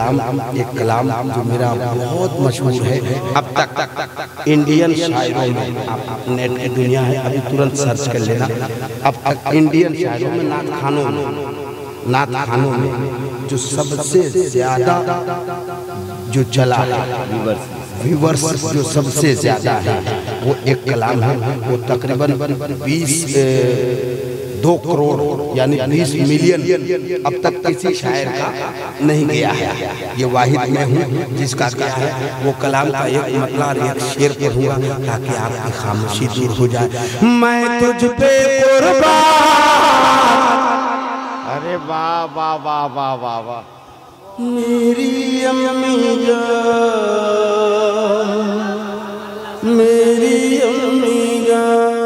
एक कलाम जो मेरा बहुत मशहूर है अब तक इंडियन शायरों में, आप नेट की दुनिया है अभी तुरंत सर्च कर लेना, अब तक इंडियन शायरों में नात खानों में जो सबसे ज्यादा जो चला व्यूवर्स जो सबसे ज्यादा है वो एक कलाम है, वो तकरीबन 2 करोड़ यानी 20 मिलियन अब तक किसी शायर का नहीं गया है। ये वाहिद मैं हूँ जिसका गया है। वो कलाम का एक मतलब एक शेर पढ़ूंगा ताकि आपकी खामोशी दूर हो जाए। मैं तुझ पे कुर्बान, अरे वाह वाह वाह वाह वाह वाह, मेरी अम्मी जान, मेरी अम्मी जान,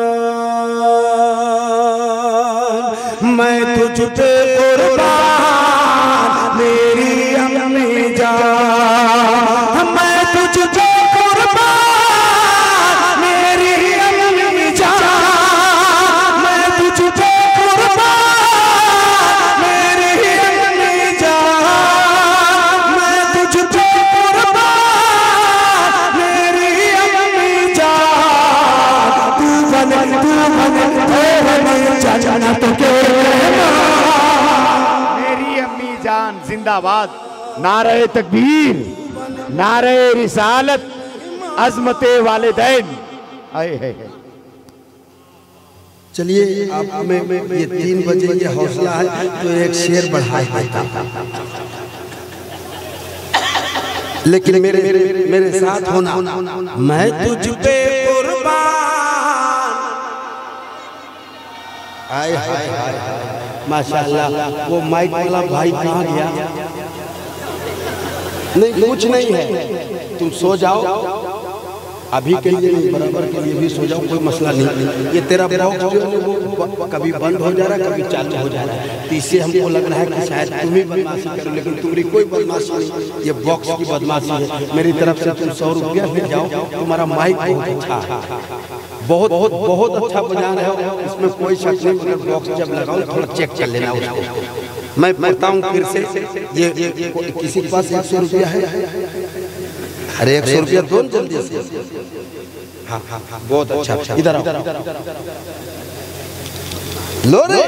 मैं तुझ पे कुर्बान, मेरी अम्मी जान, मैं तुझ पे कुर्बान, मेरी अम्मी जान, मैं तुझ पे कुर्बान, मेरी अम्मी जान, मैं तुझ पे कुर्बान, मेरी अम्मी जान, जाना तो मेरी अम्मी जान जिंदाबाद, नारे तकबीर, नारे रिसालत, अजमते वालिदैन। आए है। चलिए आप में ये 3 बजे ये हौसला है तो एक शेर बढ़ाए देता, लेकिन मेरे साथ होना। मैं तुझ पे कुर्बान, हाय हाय हाय माशाल्लाह। वो माइक वाला भाई कहाँ गया? नहीं कुछ नहीं है, तुम सो जाओ अभी के लिए, बराबर के लिए भी सो जाओ, कोई मसला नहीं। ये तेरा बॉक्स जो है वो कभी बंद हो जा रहा है कभी चालू हो जा रहा है, तो इससे हमको लग रहा है कि शायद तुम ही बदमाशी करो, लेकिन तुम्हारी कोई बदमाशी नहीं, ये बॉक्स की बदमाशी है। मेरी तरफ से तुम 100 रुपया ले जाओ, तुम्हारा माइक बहुत अच्छा है, बहुत बहुत बहुत अच्छा बजा रहे हो, इसमें कोई शक नहीं। मगर बॉक्स जब लगाओ थोड़ा चेक कर लेना उसको। मैं पढ़ता हूँ फिर से, ये किसी के पास 100 रुपया है? अरे 100 रुपया दो जल्दी से। हाँ हाँ हाँ बहुत अच्छा, इधर आओ, लो रे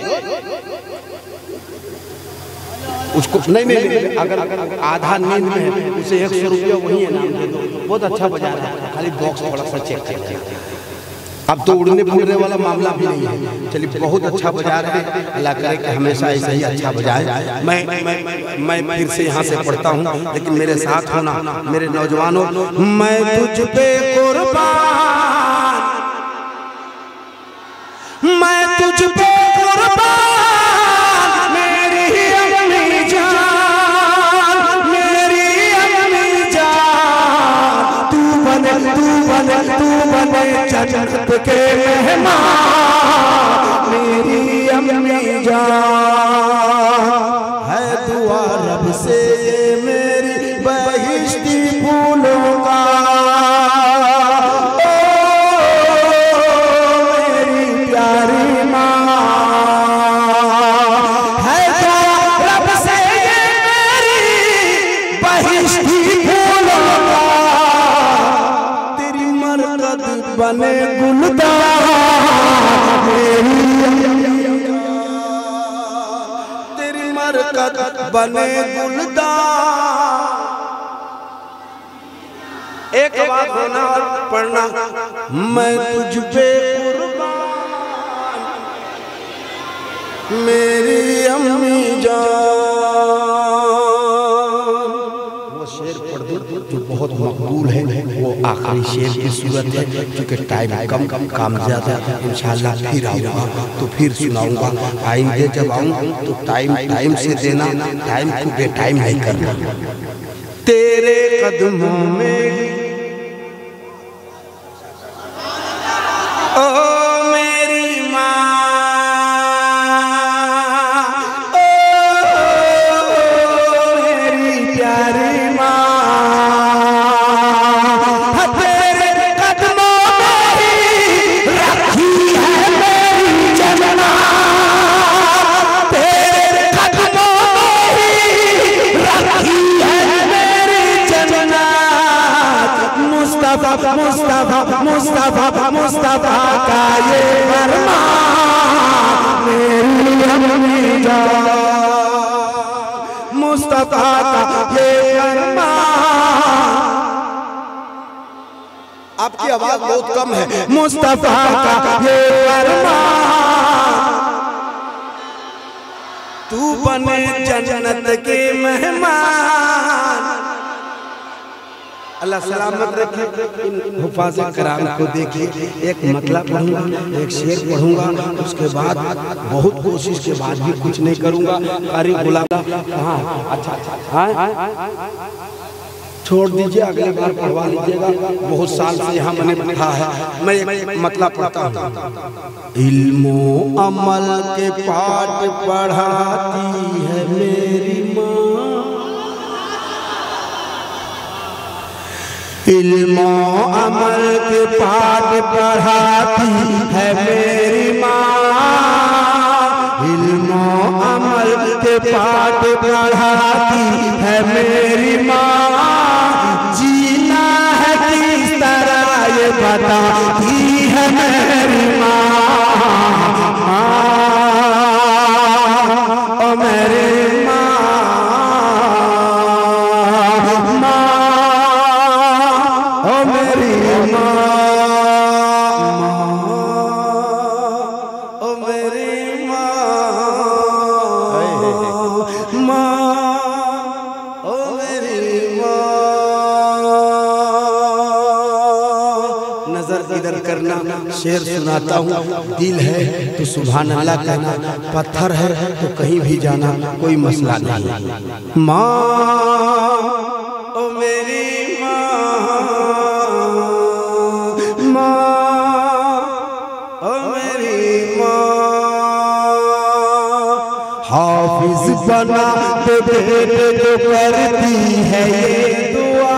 उसको। नहीं अगर आधा नींद में है उसे 100 रुपया वही है नाम दे दो, बहुत अच्छा बजा रहा है, खाली बॉक्स थोड़ा सा चेक कर। अब तो उड़ने फूलने वाला मामला भी नहीं है। चलिए बहुत अच्छा बजा रहे हैं, अल्लाह करे कि हमेशा ऐसा ही अच्छा बजाए। मैं फिर से यहाँ से पढ़ता हूँ, लेकिन मेरे साथ होना मेरे नौजवानों। मैं तुझ पे कुर्बान, मैं तुझ पे कुर्बान, मेरी अम्मी जान, मेरी अम्मी जान, तू बने जन्नत के मेहमान, मेरी अम्मी जान। है दुआ रब से मेरी बहिश्ती फूलों का, मेरी प्यारी माँ। है दुआ रब से मेरी बहिश्ती फूलों का, तेरी मरकत बने गुलदार, तेरी मरकत बने गुलदार। एक बात होना और पढ़ना। मैं तुझ पे कुर्बान, मेरी अम्मी जान। वो शेर पढ़ दो जो बहुत मकबूल है, वो आखिरी शेर की सूरत है, क्योंकि टाइम कम काम ज्यादा। इंशाल्लाह फिर आऊँगा तो फिर सुनाऊंगा। आएंगे जब आऊँ तो टाइम से देना, टाइम को बेटाइम नहीं करना। तेरे कदमों में ओ मेरी माँ, ओ मेरी प्यारी माँ, तेरे कदमों में ही रखी है मेरी जन्नत, तेरे कदमों में ही रखी है मुस्तफा मुस्तफा का ये फरमान मेरी अम्मी जान, मुस्तफा का ये फरमान। आपकी आवाज बहुत कम है। मुस्तफा का ये फरमान, तू बने जन्नत के मेहमान। अल्लाह सलामत रखे। इन हुफाज़ कराम को देखिए, एक मतलब पढ़ूंगा, एक शेर पढ़ूंगा, उसके बाद बहुत कोशिश के बाद भी कुछ नहीं करूंगा। अरे गुलाब हाँ अच्छा हाँ छोड़ दीजिए, अगले बार पढ़वा लीजिएगा। बहुत साल से यहाँ मैंने पढ़ा है। मैं एक मतलब पढ़ता हूँ। इल्मो अमल के पाठ पढ़ाती है मेरी माँ, इल्मो अमल के पाठ पढ़ाती है मेरी माँ, इल्मो अमल के पाठ पढ़ाती है मेरी माँ। जीना है किस तरह ये बताती है मेरी माँ, ओ मेरी माँ, माँ ओ मेरी माँ, ओ मेरी माँ, माँ ओ मेरी माँ। नजर इधर करना, शेर सुनाता हूँ। दिल है तो सुभान अल्लाह कहना, पत्थर है तो कहीं भी जाना, कोई मसला नहीं। माँ ओ मेरी माँ, ओ मेरी माँ। हाफिज बना तो बेटे को करती है ये दुआ,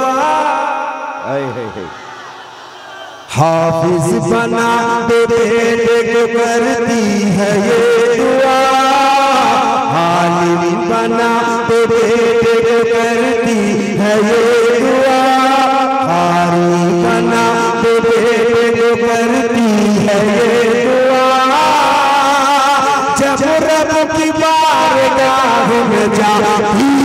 हाफिज बना तो बेटे को करती है ये दुआ, आलिम बना तो बेटे को करती है ये दुआ, कारी बना तो बेटे को करती है ये दुआ। जब रब की बारगाह में जाती